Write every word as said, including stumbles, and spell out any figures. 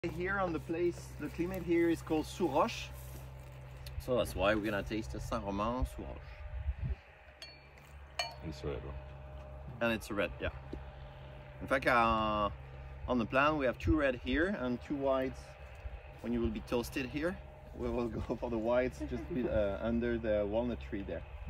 Here on the place, the climate here is called sous roche. So that's why we're gonna taste the Saint-Romain sous roche. It's red. And it's a red, yeah. In fact, uh, on the plan we have two red here and two whites. When you will be toasted here, we will go for the whites just a bit uh, under the walnut tree there.